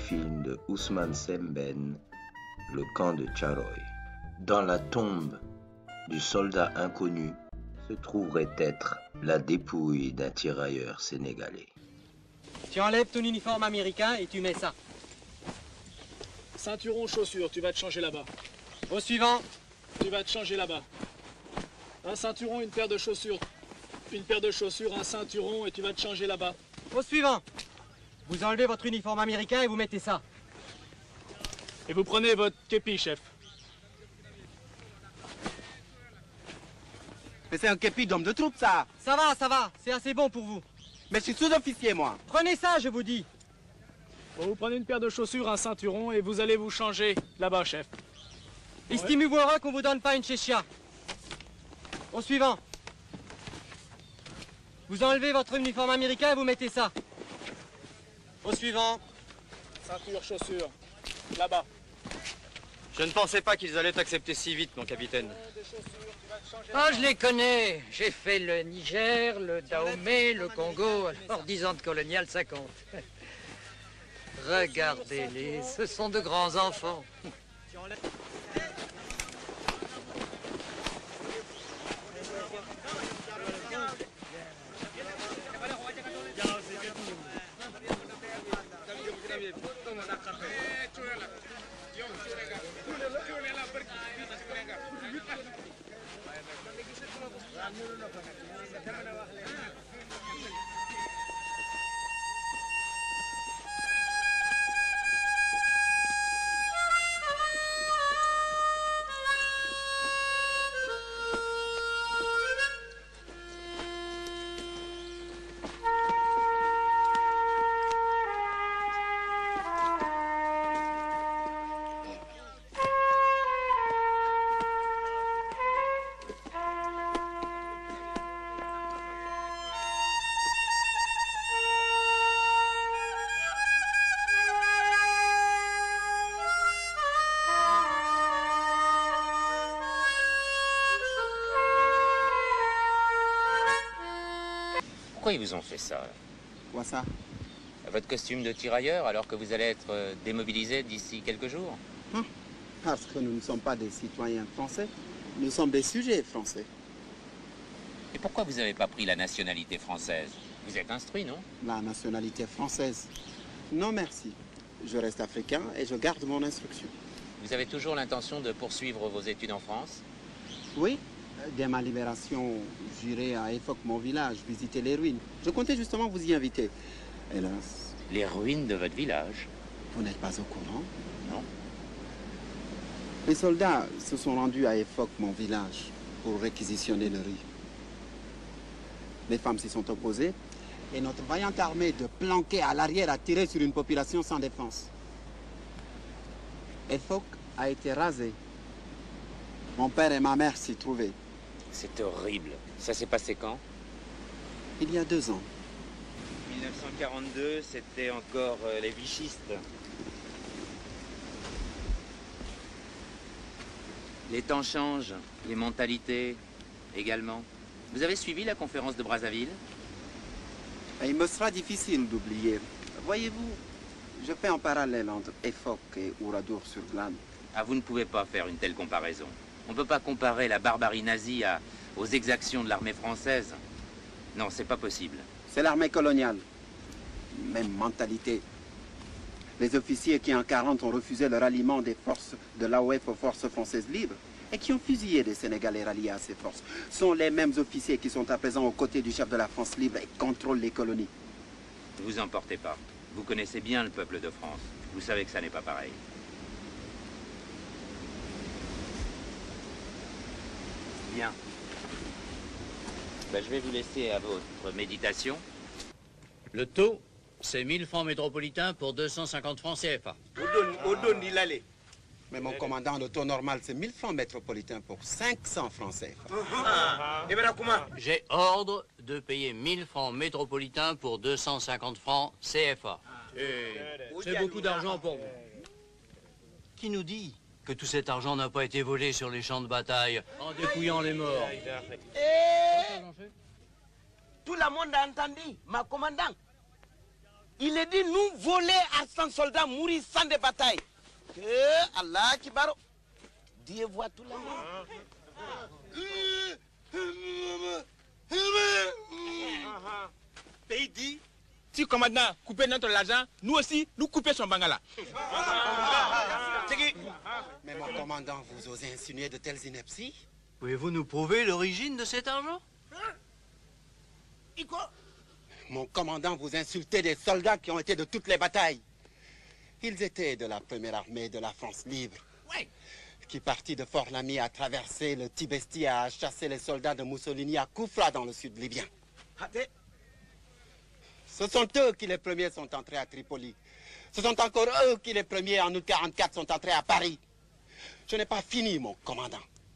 film de Ousmane Sembène, Le camp de Tcharoy. Dans la tombe du soldat inconnu se trouverait être la dépouille d'un tirailleur sénégalais. Tu enlèves ton uniforme américain et tu mets ça. Ceinturon, chaussures, tu vas te changer là-bas. Au suivant. Tu vas te changer là-bas. Un ceinturon, une paire de chaussures. Une paire de chaussures, un ceinturon et tu vas te changer là-bas. Au suivant. Vous enlevez votre uniforme américain et vous mettez ça. Et vous prenez votre képi, chef. Mais c'est un képi d'homme de troupe, ça. Ça va, c'est assez bon pour vous. Mais je suis sous-officier, moi. Prenez ça, je vous dis. Bon, vous prenez une paire de chaussures, un ceinturon et vous allez vous changer là-bas, chef. Estimez-vous heureux qu'on vous donne pas une chéchia. Au suivant. Vous enlevez votre uniforme américain et vous mettez ça. Au suivant. Ceinture, chaussures, là-bas. Je ne pensais pas qu'ils allaient accepter si vite, mon capitaine. Ah, je les connais. J'ai fait le Niger, le Dahomey, le Congo. Alors 10 ans de colonial, ça compte. Regardez-les, ce sont de grands enfants. Pourquoi ils vous ont fait ça? Quoi ça? Votre costume de tirailleur alors que vous allez être démobilisé d'ici quelques jours? Parce que nous ne sommes pas des citoyens français, nous sommes des sujets français. Et pourquoi vous n'avez pas pris la nationalité française? Vous êtes instruit, non? La nationalité française? Non merci. Je reste africain et je garde mon instruction. Vous avez toujours l'intention de poursuivre vos études en France? Oui. Dès ma libération, j'irai à Efok, mon village, visiter les ruines. Je comptais justement vous y inviter. Hélas. Les ruines de votre village? Vous n'êtes pas au courant? Non. Les soldats se sont rendus à Efok, mon village, pour réquisitionner le riz. Les femmes s'y sont opposées et notre vaillante armée de planquer à l'arrière a tiré sur une population sans défense. Efok a été rasé. Mon père et ma mère s'y trouvaient. C'est horrible. Ça s'est passé quand? Il y a 2 ans. 1942, c'était encore les vichistes. Les temps changent, les mentalités également. Vous avez suivi la conférence de Brazzaville? Et il me sera difficile d'oublier. Voyez-vous, je fais un parallèle entre Efok et Ouradour-sur-Glane. Ah, vous ne pouvez pas faire une telle comparaison. On ne peut pas comparer la barbarie nazie aux exactions de l'armée française. Non, c'est pas possible. C'est l'armée coloniale. Même mentalité. Les officiers qui en 40 ont refusé le ralliement des forces de l'AOF aux forces françaises libres et qui ont fusillé des Sénégalais ralliés à ces forces sont les mêmes officiers qui sont à présent aux côtés du chef de la France libre et contrôlent les colonies. Ne vous emportez pas. Vous connaissez bien le peuple de France. Vous savez que ça n'est pas pareil. Bien. Ben, je vais vous laisser à votre méditation. Le taux, c'est 1000 francs métropolitains pour 250 francs CFA. Mais mon commandant, le taux normal, c'est 1000 francs métropolitains pour 500 francs CFA. J'ai ordre de payer 1000 francs métropolitains pour 250 francs CFA. C'est beaucoup d'argent pour vous. Qui nous dit que tout cet argent n'a pas été volé sur les champs de bataille en dépouillant les morts? Tout le monde a entendu, ma commandant. Il est dit nous voler à 100 soldats, mourir sans des batailles. Que Allah Kibaro. Dieu voit tout là. Pays dit, si le commandant coupait notre argent, nous aussi, nous couper son bangala. Mais mon commandant, vous osez insinuer de telles inepties? Pouvez-vous nous prouver l'origine de cet argent? Mon commandant, vous insultez des soldats qui ont été de toutes les batailles. Ils étaient de la première armée de la France libre. Qui partit de Fort Lamy a traversé le Tibesti à chasser les soldats de Mussolini à Koufra dans le sud libyen. Ce sont eux qui les premiers sont entrés à Tripoli. Ce sont encore eux qui les premiers en août 1944 sont entrés à Paris. Je n'ai pas fini, mon commandant.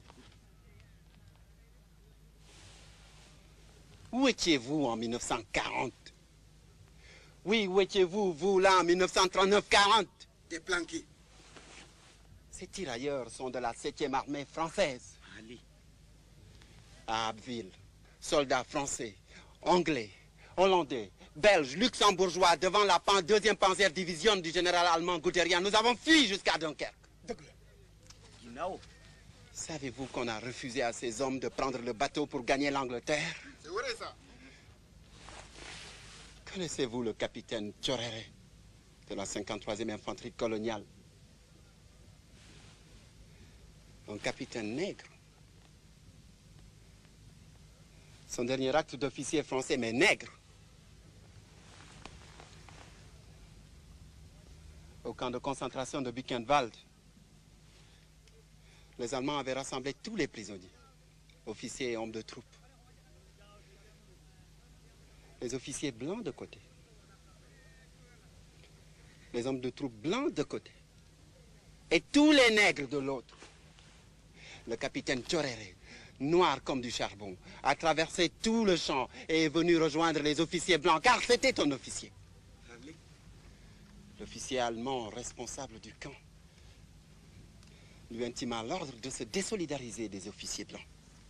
Où étiez-vous en 1940? Oui, où étiez-vous, vous, là, en 1939-40? Déplanqué. Ces tirailleurs sont de la 7e armée française. À Abbeville, soldats français, anglais, hollandais, belges, luxembourgeois, devant la 2e Panzer Division du général allemand Guderian, nous avons fui jusqu'à Dunkerque. Savez-vous qu'on a refusé à ces hommes de prendre le bateau pour gagner l'Angleterre? C'est vrai ça. Connaissez-vous le capitaine Tchorere de la 53e infanterie coloniale? Un capitaine nègre. Son dernier acte d'officier français, mais nègre. Au camp de concentration de Buchenwald, les Allemands avaient rassemblé tous les prisonniers, officiers et hommes de troupe. Les officiers blancs de côté. Les hommes de troupe blancs de côté. Et tous les nègres de l'autre. Le capitaine Tchorere, noir comme du charbon, a traversé tout le champ et est venu rejoindre les officiers blancs, car c'était un officier. L'officier allemand responsable du camp lui intima l'ordre de se désolidariser des officiers blancs.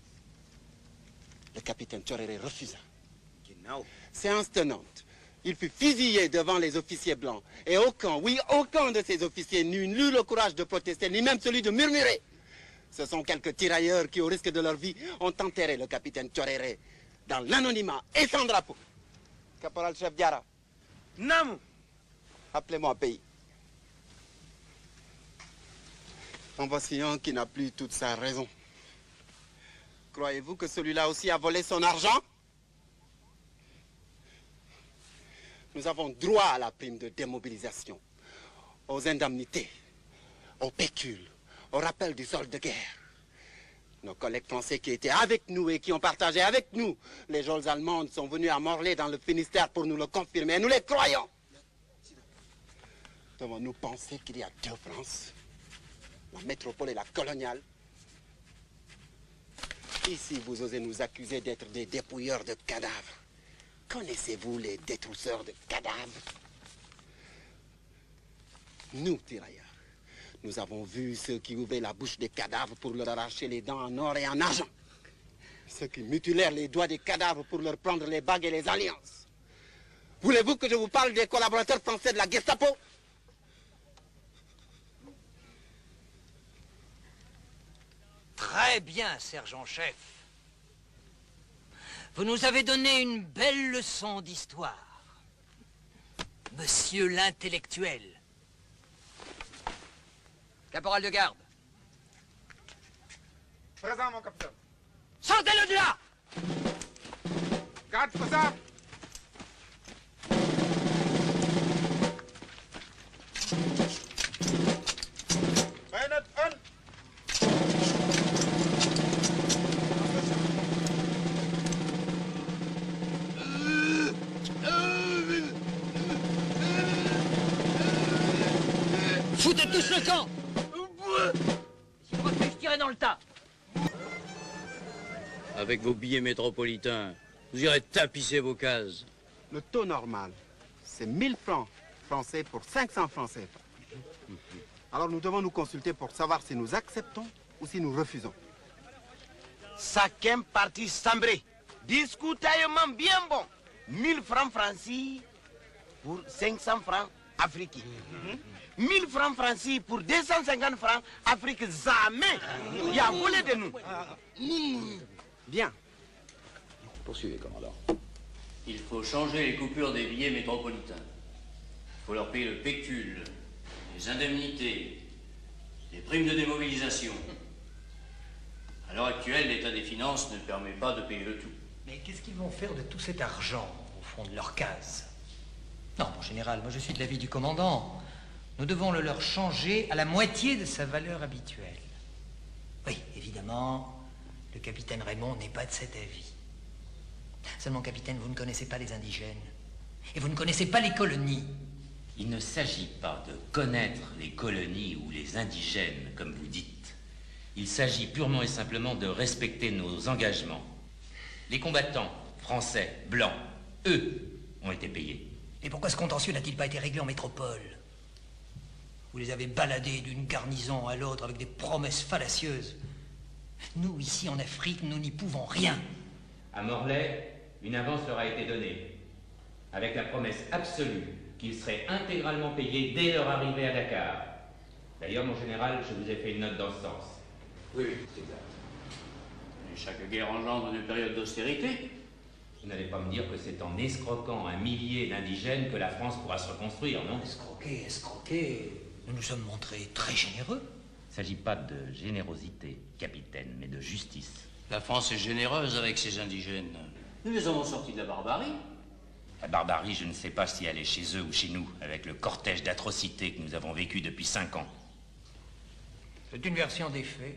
Le capitaine Tchorere refusa. Séance tenante. Il fut fusillé devant les officiers blancs. Et aucun, oui, aucun de ces officiers n'eut le courage de protester, ni même celui de murmurer. Ce sont quelques tirailleurs qui, au risque de leur vie, ont enterré le capitaine Tchorere dans l'anonymat et sans drapeau. Caporal-chef Diarra. Nam. Appelez-moi pays. En voici un qui n'a plus toute sa raison. Croyez-vous que celui-là aussi a volé son argent? Nous avons droit à la prime de démobilisation, aux indemnités, aux pécules, au rappel du solde de guerre. Nos collègues français qui étaient avec nous et qui ont partagé avec nous les geôles allemandes sont venus à Morlaix dans le Finistère pour nous le confirmer. Et nous les croyons. Devons-nous penser qu'il y a deux France, la métropole et la coloniale? Ici, vous osez nous accuser d'être des dépouilleurs de cadavres. Connaissez-vous les détrousseurs de cadavres? Nous, tirailleurs, nous avons vu ceux qui ouvraient la bouche des cadavres pour leur arracher les dents en or et en argent. Ceux qui mutilèrent les doigts des cadavres pour leur prendre les bagues et les alliances. Voulez-vous que je vous parle des collaborateurs français de la Gestapo? Très bien, sergent-chef. Vous nous avez donné une belle leçon d'histoire. Monsieur l'intellectuel. Caporal de garde. Présent, mon capitaine. Sortez-le de là! Garde faisable. Bayonet, un. Foutez tous le camp! Si vous refusez, je tirerai dans le tas. Avec vos billets métropolitains, vous irez tapisser vos cases. Le taux normal, c'est 1000 francs français pour 500 francs CFA. Alors nous devons nous consulter pour savoir si nous acceptons ou si nous refusons. Chacun parti sambré. Discutaillement bien bon. 1000 francs francis pour 500 francs africains. 1000 francs français pour 250 francs Afrique, jamais. Il y a volé de nous. Bien. Poursuivez, commandant. Il faut changer les coupures des billets métropolitains. Il faut leur payer le pécule, les indemnités, les primes de démobilisation. À l'heure actuelle, l'état des finances ne permet pas de payer le tout. Mais qu'est-ce qu'ils vont faire de tout cet argent au fond de leur case? Non, mon général, moi je suis de l'avis du commandant. Nous devons le leur changer à la moitié de sa valeur habituelle. Oui, évidemment, le capitaine Raymond n'est pas de cet avis. Seulement, capitaine, vous ne connaissez pas les indigènes. Et vous ne connaissez pas les colonies. Il ne s'agit pas de connaître les colonies ou les indigènes, comme vous dites. Il s'agit purement et simplement de respecter nos engagements. Les combattants, français, blancs, eux, ont été payés. Et pourquoi ce contentieux n'a-t-il pas été réglé en métropole? Vous les avez baladés d'une garnison à l'autre avec des promesses fallacieuses. Nous, ici en Afrique, nous n'y pouvons rien. À Morlaix, une avance leur a été donnée, avec la promesse absolue qu'ils seraient intégralement payés dès leur arrivée à Dakar. D'ailleurs, mon général, je vous ai fait une note dans ce sens. Oui, c'est exact. Et chaque guerre engendre une période d'austérité. Vous n'allez pas me dire que c'est en escroquant un millier d'indigènes que la France pourra se reconstruire, non? Escroquer. Nous nous sommes montrés très généreux. Il ne s'agit pas de générosité, capitaine, mais de justice. La France est généreuse avec ses indigènes. Nous les avons sortis de la barbarie. La barbarie, je ne sais pas si elle est chez eux ou chez nous, avec le cortège d'atrocités que nous avons vécu depuis 5 ans. C'est une version des faits.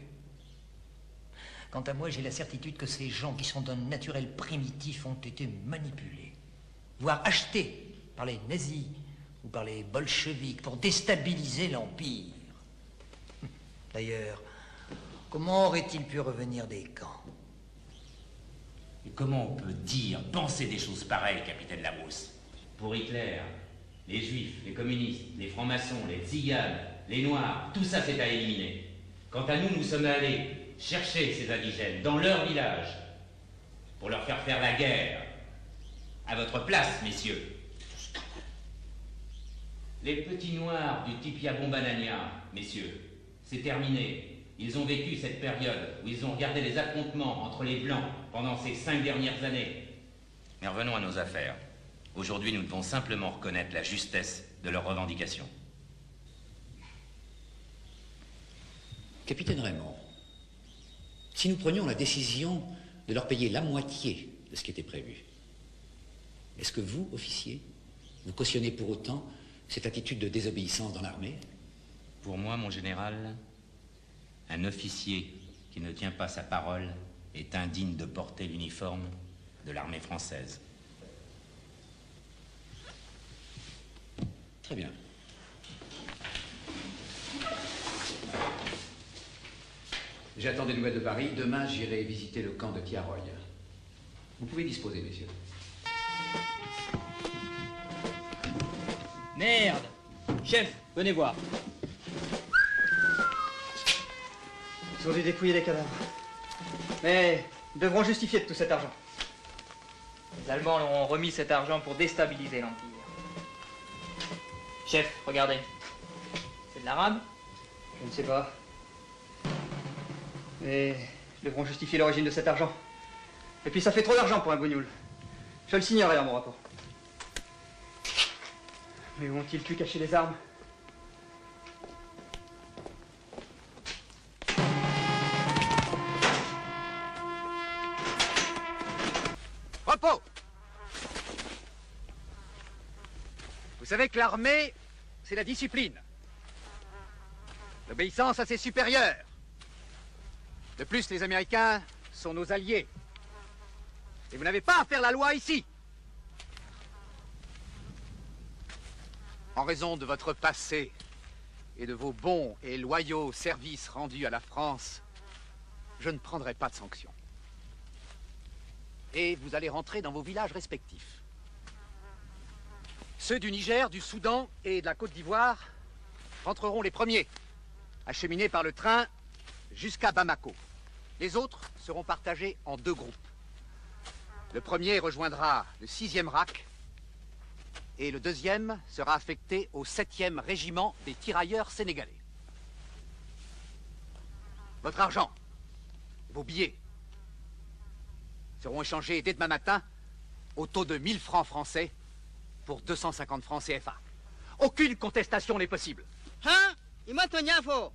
Quant à moi, j'ai la certitude que ces gens qui sont d'un naturel primitif ont été manipulés, voire achetés par les nazis ou par les bolcheviks pour déstabiliser l'Empire. D'ailleurs, comment auraient-ils pu revenir des camps? Et comment on peut dire, penser des choses pareilles, capitaine Labrousse? Pour Hitler, les juifs, les communistes, les francs-maçons, les tziganes, les noirs, tout ça c'est à éliminer. Quant à nous, nous sommes allés chercher ces indigènes dans leur village pour leur faire la guerre. À votre place, messieurs. Les petits noirs du Tipia Bombanania, messieurs, c'est terminé. Ils ont vécu cette période où ils ont regardé les affrontements entre les Blancs pendant ces 5 dernières années. Mais revenons à nos affaires. Aujourd'hui, nous devons simplement reconnaître la justesse de leurs revendications. Capitaine Raymond, si nous prenions la décision de leur payer la moitié de ce qui était prévu, est-ce que vous, officier, vous cautionnez pour autant cette attitude de désobéissance dans l'armée? Pour moi, mon général, un officier qui ne tient pas sa parole est indigne de porter l'uniforme de l'armée française. Très bien. J'attends des nouvelles de Paris. Demain, j'irai visiter le camp de Tiaroy. Vous pouvez disposer, messieurs. Merde! Chef, venez voir. Ils ont dû dépouiller les cadavres. Mais ils devront justifier de tout cet argent. Les Allemands leur ont remis cet argent pour déstabiliser l'Empire. Chef, regardez. C'est de l'arabe? Je ne sais pas. Mais ils devront justifier l'origine de cet argent. Et puis ça fait trop d'argent pour un bougnoul. Je le signerai dans mon rapport. Mais où ont-ils pu cacher les armes? Repos! Vous savez que l'armée, c'est la discipline. L'obéissance à ses supérieurs. De plus, les Américains sont nos alliés. Et vous n'avez pas à faire la loi ici. En raison de votre passé et de vos bons et loyaux services rendus à la France, je ne prendrai pas de sanctions. Et vous allez rentrer dans vos villages respectifs. Ceux du Niger, du Soudan et de la Côte d'Ivoire rentreront les premiers, acheminés par le train jusqu'à Bamako. Les autres seront partagés en 2 groupes. Le premier rejoindra le 6e RAC et le deuxième sera affecté au 7e régiment des tirailleurs sénégalais. Votre argent, vos billets, seront échangés dès demain matin au taux de 1000 francs français pour 250 francs CFA. Aucune contestation n'est possible. Hein? Imatonyafo.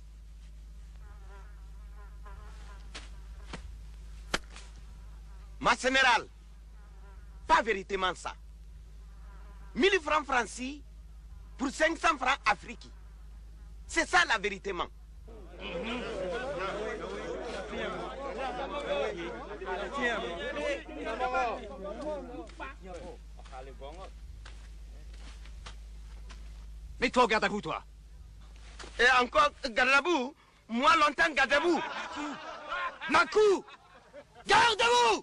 Ma général, pas véritablement ça. 1000 francs francis pour 500 francs africains. C'est ça la vérité. Mets-toi au garde à vous, toi. Et encore, garde à vous. Moi, longtemps, garde à vous. Makou, garde à vous.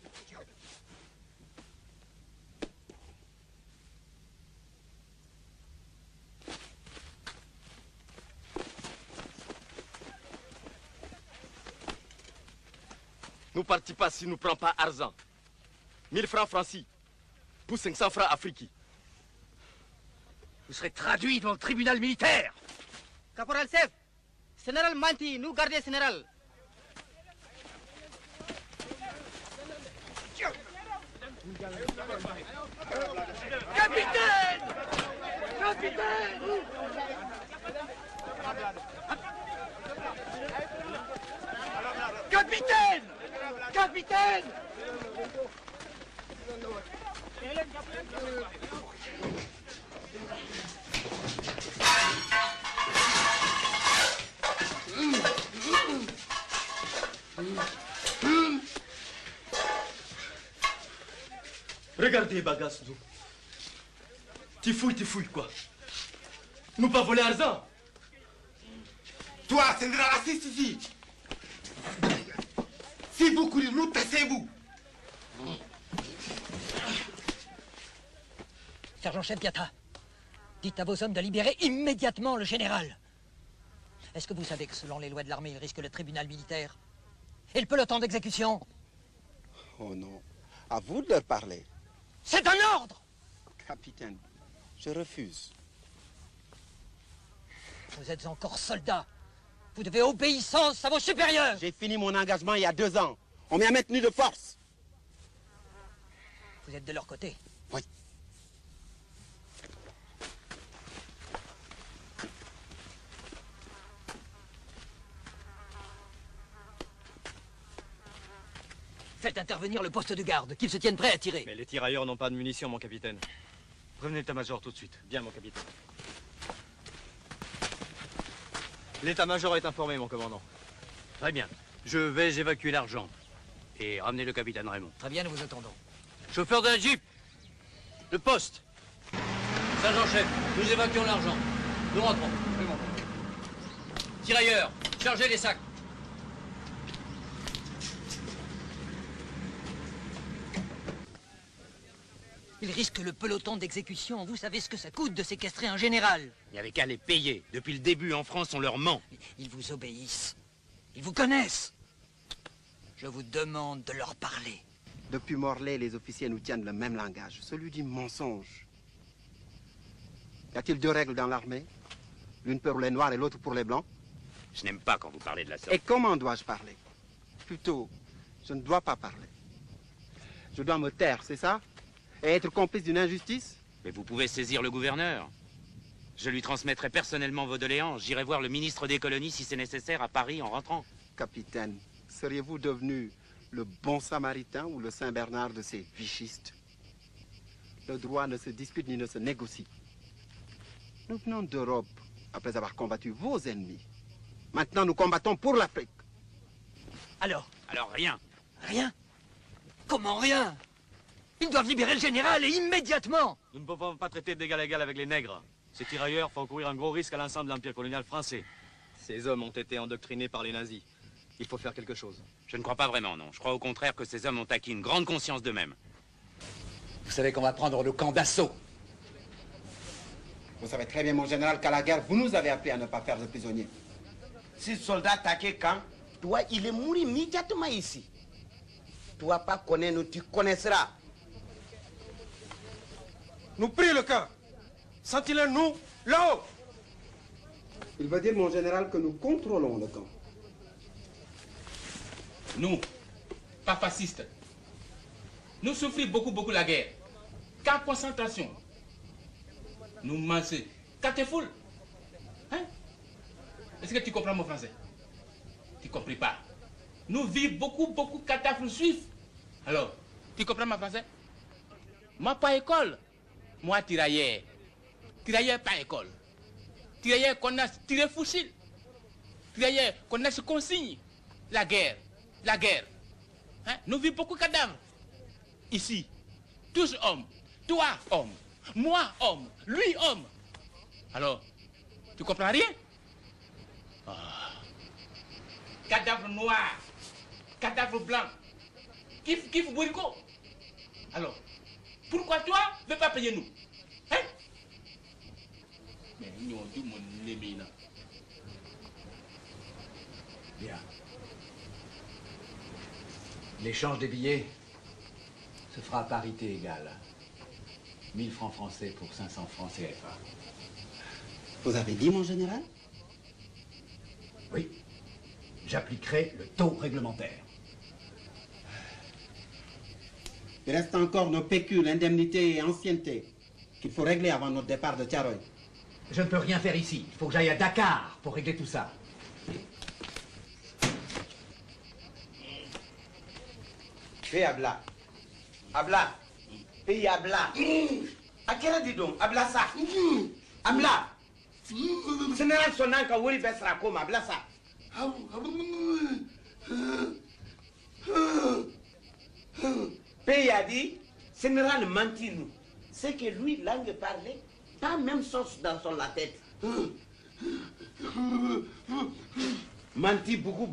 Nous ne partons pas si nous ne prenons pas argent. 1000 francs francis pour 500 francs africains. Vous serez traduit devant le tribunal militaire. Caporal Sef, général Manti, nous gardez général. Capitaine! Capitaine! Capitaine! Capitaine! Regardez, bagasse, nous. Tu fouilles, quoi. Nous pas voler argent. Toi, c'est un raciste ici. Si vous courez, nous tassez-vous. Sergent-chef Biata, dites à vos hommes de libérer immédiatement le général. Est-ce que vous savez que selon les lois de l'armée, il risque le tribunal militaire et le peloton d'exécution? Oh non, à vous de leur parler. C'est un ordre! Capitaine, je refuse. Vous êtes encore soldat. Vous devez obéissance à vos supérieurs. J'ai fini mon engagement il y a 2 ans. On m'y a maintenu de force. Vous êtes de leur côté? Oui. Faites intervenir le poste de garde, qu'ils se tiennent prêts à tirer. Mais les tirailleurs n'ont pas de munitions, mon capitaine. Prévenez l'état-major tout de suite. Bien, mon capitaine. L'état-major est informé, mon commandant. Très bien. Je vais évacuer l'argent et ramener le capitaine Raymond. Très bien, nous vous attendons. Chauffeur de la Jeep, le poste. Sergent-chef, nous évacuons l'argent. Nous rentrons. Tirailleurs, chargez les sacs. Il risque le peloton d'exécution. Vous savez ce que ça coûte de séquestrer un général? Il n'y avait qu'à les payer. Depuis le début, en France, on leur ment. Ils vous obéissent. Ils vous connaissent. Je vous demande de leur parler. Depuis Morlaix, les officiers nous tiennent le même langage, celui du mensonge. Y a-t-il 2 règles dans l'armée? L'une pour les noirs et l'autre pour les blancs? Je n'aime pas quand vous parlez de la sorte. Et comment dois-je parler? Plutôt, je ne dois pas parler. Je dois me taire, c'est ça? Et être complice d'une injustice? Mais vous pouvez saisir le gouverneur. Je lui transmettrai personnellement vos doléances. J'irai voir le ministre des colonies si c'est nécessaire à Paris en rentrant. Capitaine, seriez-vous devenu le bon samaritain ou le Saint-Bernard de ces vichistes? Le droit ne se dispute ni ne se négocie. Nous venons d'Europe après avoir combattu vos ennemis. Maintenant, nous combattons pour l'Afrique. Alors rien. Rien? Comment rien? Ils doivent libérer le général et immédiatement. Nous ne pouvons pas traiter d'égal à égal avec les nègres. Ces tirailleurs font courir un gros risque à l'ensemble de l'Empire colonial français. Ces hommes ont été endoctrinés par les nazis. Il faut faire quelque chose. Je ne crois pas vraiment, non. Je crois au contraire que ces hommes ont acquis une grande conscience d'eux-mêmes. Vous savez qu'on va prendre le camp d'assaut. Vous savez très bien, mon général, qu'à la guerre, vous nous avez appris à ne pas faire de prisonniers. Si le soldat attaquait quand, toi, il est mort immédiatement ici. Tu vas pas connaître, nous, tu connaîtras. nous prit le camp. Sentinelle, nous, là-haut. Il veut dire, mon général, que nous contrôlons le camp. Nous, pas fascistes. Nous souffrons beaucoup la guerre. Cas concentration. Nous mangeons. Catéfoule. Hein? Est-ce que tu comprends mon français? Tu ne comprends pas. Nous vivons beaucoup catastrophes juifs. Alors, tu comprends mon français? Moi, pas école. Moi, tirailleur. Tirailleur, pas école. Tirailleur qu'on a tiré fusil. Tirailleur qu'on a se consigne. La guerre. Hein? Nous vivons beaucoup de cadavres. Ici, tous hommes. Toi, homme. Moi, homme. Lui, homme. Alors, tu comprends rien? Cadavre noir. Cadavre blanc. Kif bourrico. Alors, pourquoi toi ne veux pas payer nous? Hein? Mais nous, on dit mon ennemi là. Bien. L'échange des billets se fera à parité égale. 1000 francs français pour 500 francs CFA. Vous avez dit, mon général? Oui. J'appliquerai le taux réglementaire. Il reste encore nos pécules, indemnités et anciennetés qu'il faut régler avant notre départ de Tiaroy. Je ne peux rien faire ici. Il faut que j'aille à Dakar pour régler tout ça. Fais Abla. Abla. Pays Abla. À quel heure dis donc? Abla ça. Abla. Général Sonanka Wuri Besra comme Abla ça. Pays a dit, général mentit nous. C'est que lui, langue parlée, pas même sauce dans son la tête. Menti beaucoup.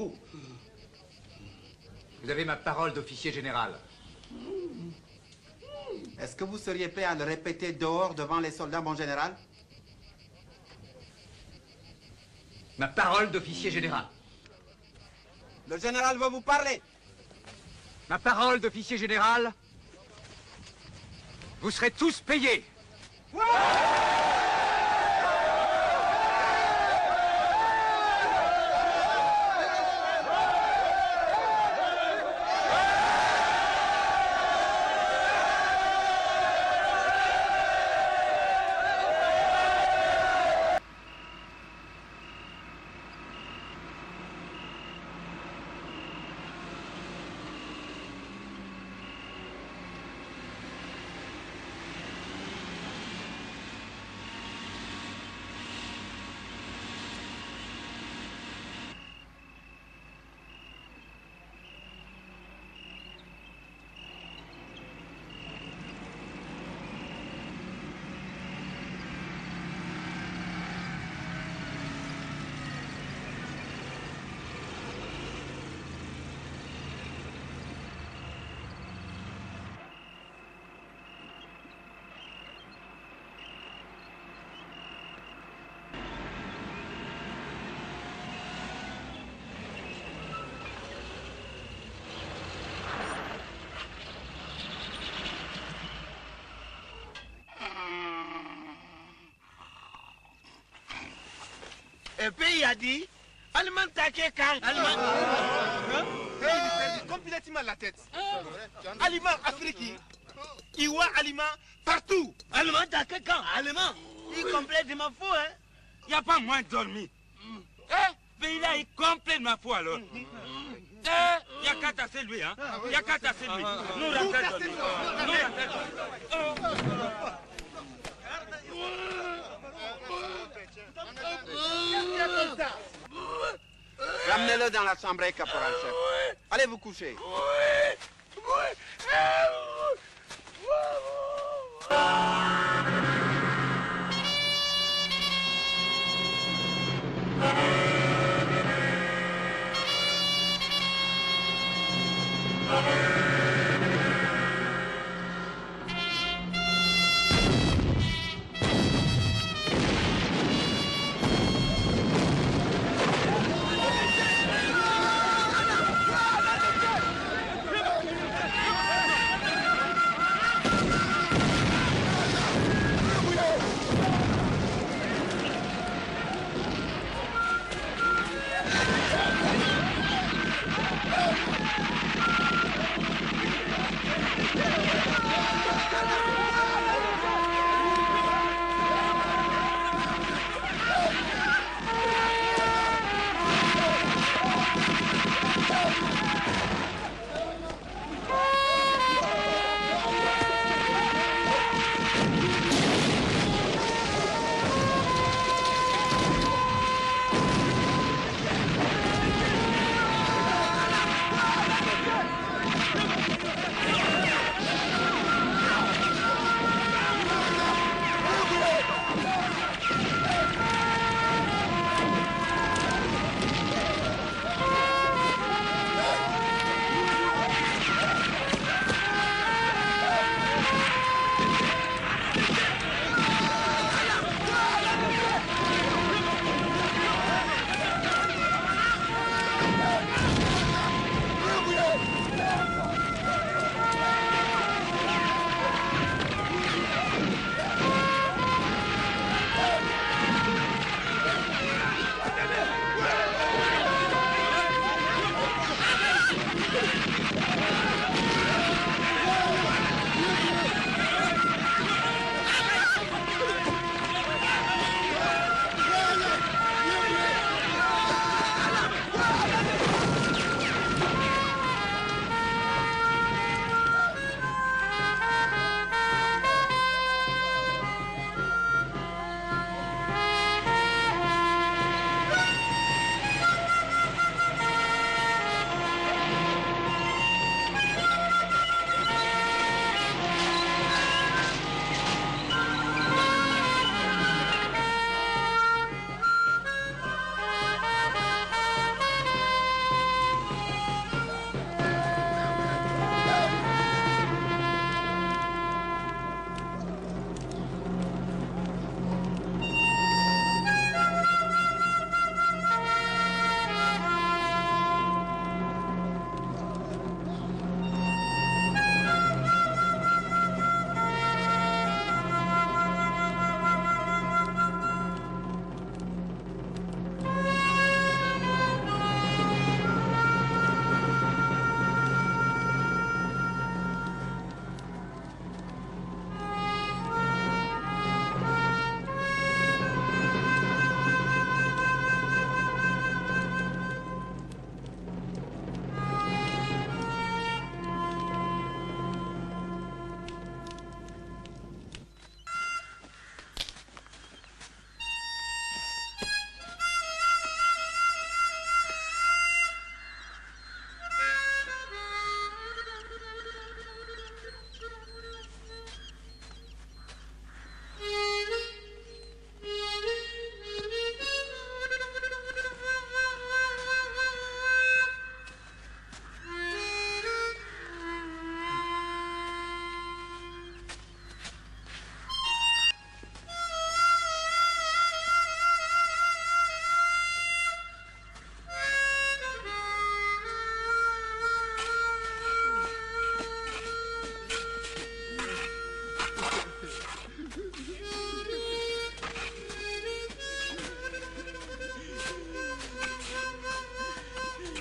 Vous avez ma parole d'officier général. Est-ce que vous seriez prêt à le répéter dehors devant les soldats, mon général? Ma parole d'officier général. Le général veut vous parler. Ma parole d'officier général. Vous serez tous payés. Et puis il a dit, Allemand taqué quand Il complètement la tête. Aliment africain. Il voit aliment partout. Allemand taqué quand? Allemand. Il est complètement fou, hein? Il n'y a pas moins dormi. Mais là, il est complètement fou alors. Il n'y a qu'à tasser lui, hein? Il n'y a qu'à tasser lui. Nous, Ramenez-le dans la chambre, caporal chef. Allez vous coucher.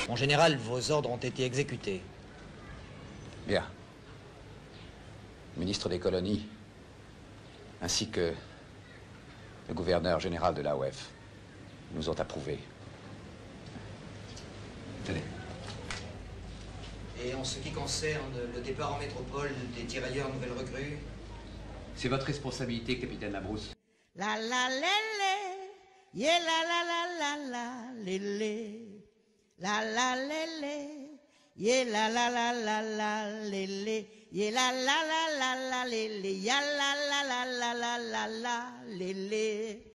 Mon général, vos ordres ont été exécutés. Bien. Le ministre des colonies, ainsi que le gouverneur général de l'AOF, nous ont approuvés. Tenez. Et en ce qui concerne le départ en métropole des tirailleurs nouvelles recrues? C'est votre responsabilité, capitaine Labrousse. La la lélé, yeah la la la la la lélé, la la lélé, yeah la la la la la lélé, yeah la la la la la lélé, ya la la la la la la lélé.